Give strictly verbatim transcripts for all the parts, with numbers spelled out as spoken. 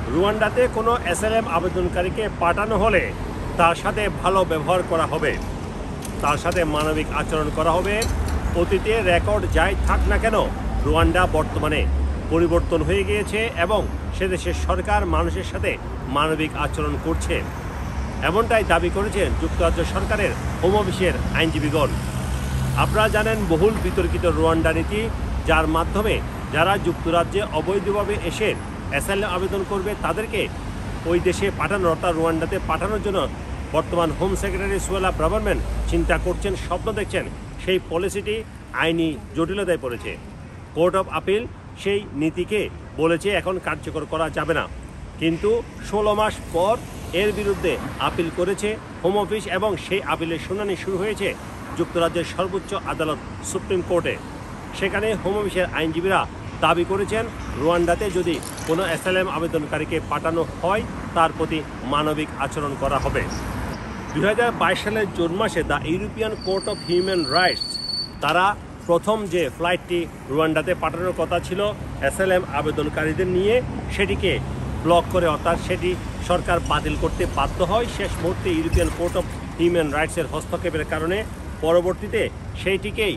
রুয়ান্ডাতে কোনো অ্যাসাইলাম আবেদনকারীকে পাঠানো হলে তার সাথে ভালো ব্যবহার করা হবে, তার সাথে মানবিক আচরণ করা হবে। অতীতে রেকর্ড যাই থাক না কেন, রুয়ান্ডা বর্তমানে পরিবর্তন হয়ে গিয়েছে এবং সে দেশের সরকার মানুষের সাথে মানবিক আচরণ করছে, এমনটাই দাবি করেছেন যুক্তরাজ্য সরকারের হোম অফিসের আইনজীবীগণ। আপনারা জানেন বহুল বিতর্কিত রুয়ান্ডা নীতি, যার মাধ্যমে যারা যুক্তরাজ্যে অবৈধভাবে এসে অ্যাসাইলাম আবেদন করবে তাদেরকে ওই দেশে পাঠানোর অর্থাৎ রুয়ান্ডাতে পাঠানোর জন্য বর্তমান হোম সেক্রেটারি সুয়েলা ব্রাভারম্যান চিন্তা করছেন, স্বপ্ন দেখছেন। সেই পলিসিটি আইনি জটিলতায় পড়েছে। কোর্ট অফ আপিল সেই নীতিকে বলেছে এখন কার্যকর করা যাবে না, কিন্তু ষোলো মাস পর এর বিরুদ্ধে আপিল করেছে হোম অফিস এবং সেই আপিলের শুনানি শুরু হয়েছে যুক্তরাজ্যের সর্বোচ্চ আদালত সুপ্রিম কোর্টে। সেখানে হোম অফিসের আইনজীবীরা দাবি করেছেন রুয়ান্ডাতে যদি কোনো অ্যাসাইলাম আবেদনকারীকে পাঠানো হয় তার প্রতি মানবিক আচরণ করা হবে। দুই হাজার বাইশ সালের জুন মাসে the European Court of Human Rights তারা প্রথম যে ফ্লাইটটি রুয়ান্ডাতে পাঠানোর কথা ছিল অ্যাসাইলাম আবেদনকারীদের নিয়ে, সেটিকে ব্লক করে অর্থাৎ সেটি সরকার বাতিল করতে বাধ্য হয় শেষ মুহূর্তে ইউরোপিয়ান কোর্ট অফ হিউম্যান রাইটসের হস্তক্ষেপের কারণে। পরবর্তীতে সেইটিকেই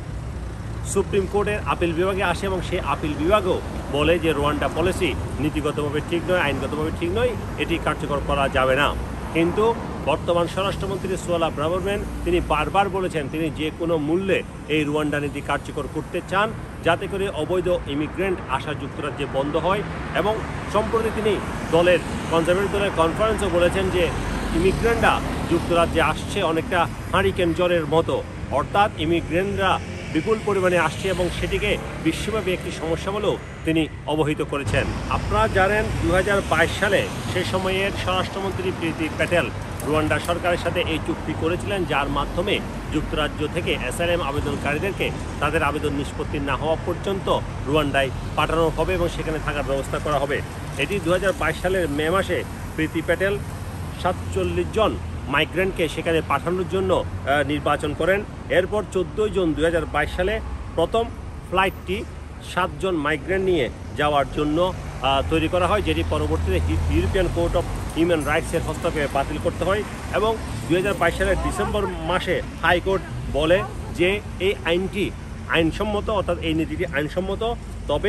সুপ্রিম কোর্টের আপিল বিভাগে আসে এবং সেই আপিল বিভাগও বলে যে রুয়ান্ডা পলিসি নীতিগতভাবে ঠিক নয়, আইনগতভাবে ঠিক নয়, এটি কার্যকর করা যাবে না। কিন্তু বর্তমান স্বরাষ্ট্রমন্ত্রী সুয়েলা ব্রাভারম্যান তিনি বারবার বলেছেন তিনি যে কোনো মূল্যে এই রুয়ান্ডা নীতি কার্যকর করতে চান, যাতে করে অবৈধ ইমিগ্রেন্ট আসা যুক্তরাজ্যে বন্ধ হয়। এবং সম্প্রতি তিনি দলের কনজারভেটিভ দলের কনফারেন্সও বলেছেন যে ইমিগ্রেন্টরা যুক্তরাজ্যে আসছে অনেকটা হারিকেন জ্বরের মতো, অর্থাৎ ইমিগ্রেন্টরা বিপুল পরিমাণে আসছে এবং সেটিকে বিশ্বব্যাপী একটি সমস্যা বলেও তিনি অবহিত করেছেন। আপনারা জানেন দু হাজার বাইশ সালে সে সময়ের স্বরাষ্ট্রমন্ত্রী প্রীতি প্যাটেল রুয়ান্ডা সরকারের সাথে এই চুক্তি করেছিলেন, যার মাধ্যমে যুক্তরাজ্য থেকে অ্যাসাইলাম আবেদনকারীদেরকে তাদের আবেদন নিষ্পত্তি না হওয়া পর্যন্ত রুয়ান্ডায় পাঠানো হবে এবং সেখানে থাকার ব্যবস্থা করা হবে। এটি দু হাজার বাইশ সালের মে মাসে প্রীতি প্যাটেল সাতচল্লিশ জন মাইগ্রেন্টকে সেখানে পাঠানোর জন্য নির্বাচন করেন। এরপর চোদ্দোই জুন দুই হাজার বাইশ সালে প্রথম ফ্লাইটটি সাতজন মাইগ্রেন্ট নিয়ে যাওয়ার জন্য তৈরি করা হয়, যেটি পরবর্তীতে ইউরোপিয়ান কোর্ট অফ হিউম্যান রাইটসের হস্তক্ষেপে বাতিল করতে হয়। এবং দুই হাজার বাইশ সালের ডিসেম্বর মাসে হাইকোর্ট বলে যে এই আইনটি আইনসম্মত, অর্থাৎ এই নীতিটি আইনসম্মত, তবে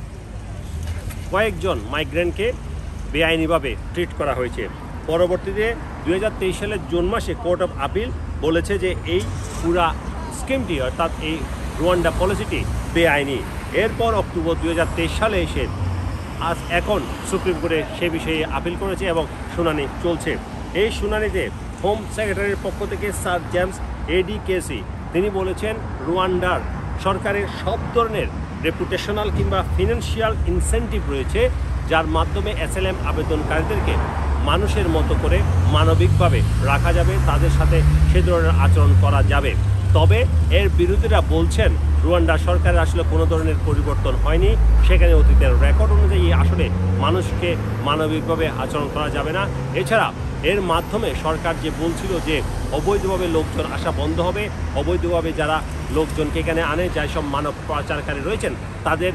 কয়েকজন মাইগ্রেন্টকে বেআইনিভাবে ট্রিট করা হয়েছে। পরবর্তীতে দুই হাজার তেইশ সালের জুন মাসে কোর্ট অফ আপিল বলেছে যে এই পুরা স্কিমটি অর্থাৎ এই রুয়ান্ডা পলিসিটি বেআইনি। এরপর অক্টোবর দুই হাজার তেইশ সালে এসে আজ এখন সুপ্রিম কোর্টে সে বিষয়ে আপিল করেছে এবং শুনানি চলছে। এই শুনানিতে হোম সেক্রেটারির পক্ষ থেকে স্যার জেমস এডি কেসি তিনি বলেছেন রুয়ান্ডার সরকারের সব ধরনের রেপুটেশনাল কিংবা ফিনান্সিয়াল ইনসেন্টিভ রয়েছে, যার মাধ্যমে অ্যাসাইলাম আবেদনকারীদেরকে মানুষের মতো করে মানবিকভাবে রাখা যাবে, তাদের সাথে সে ধরনের আচরণ করা যাবে। তবে এর বিরোধীরা বলছেন রুয়ান্ডা সরকারের আসলে কোনো ধরনের পরিবর্তন হয়নি, সেখানে অতীতের রেকর্ড অনুযায়ী আসলে মানুষকে মানবিকভাবে আচরণ করা যাবে না। এছাড়া এর মাধ্যমে সরকার যে বলছিল যে অবৈধভাবে লোকজন আসা বন্ধ হবে, অবৈধভাবে যারা লোকজনকে এখানে আনে, যাই সব মানব পাচারকারী রয়েছেন তাদের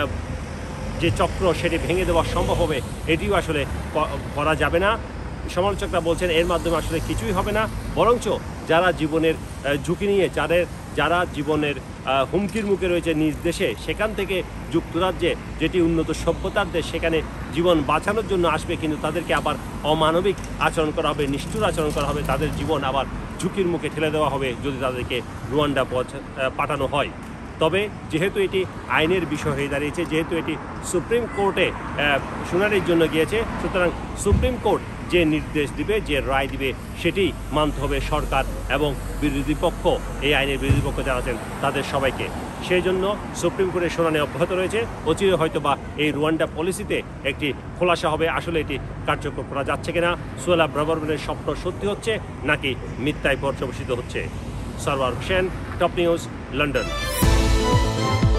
যে চক্র সেটি ভেঙে দেওয়া সম্ভব হবে, এটিও আসলে করা যাবে না। সমালোচকরা বলছেন এর মাধ্যমে আসলে কিছুই হবে না, বরঞ্চ যারা জীবনের ঝুঁকি নিয়ে যাদের যারা জীবনের হুমকির মুখে রয়েছে নিজ দেশে, সেখান থেকে যুক্তরাজ্যে যেটি উন্নত সভ্যতার দেশ সেখানে জীবন বাঁচানোর জন্য আসবে, কিন্তু তাদেরকে আবার অমানবিক আচরণ করা হবে, নিষ্ঠুর আচরণ করা হবে, তাদের জীবন আবার ঝুঁকির মুখে ঠেলে দেওয়া হবে যদি তাদেরকে রুয়ান্ডা পাঠানো হয়। তবে যেহেতু এটি আইনের বিষয় হয়ে দাঁড়িয়েছে, যেহেতু এটি সুপ্রিম কোর্টে শুনানির জন্য গিয়েছে, সুতরাং সুপ্রিম কোর্ট যে নির্দেশ দিবে, যে রায় দিবে, সেটি মানতে হবে সরকার এবং বিরোধী পক্ষ, এই আইনের বিরোধী পক্ষ যারা আছেন তাদের সবাইকে। সেই জন্য সুপ্রিম কোর্টের শুনানি অব্যাহত রয়েছে। অচিরে হয়তো বা এই রুয়ান্ডা পলিসিতে একটি খোলাসা হবে, আসলে এটি কার্যকর করা যাচ্ছে কিনা, সুয়েলা ব্রাভারম্যানের স্বপ্ন সত্যি হচ্ছে নাকি মিথ্যায় পর্যবসিত হচ্ছে। Sarwar Hossain, top news, London.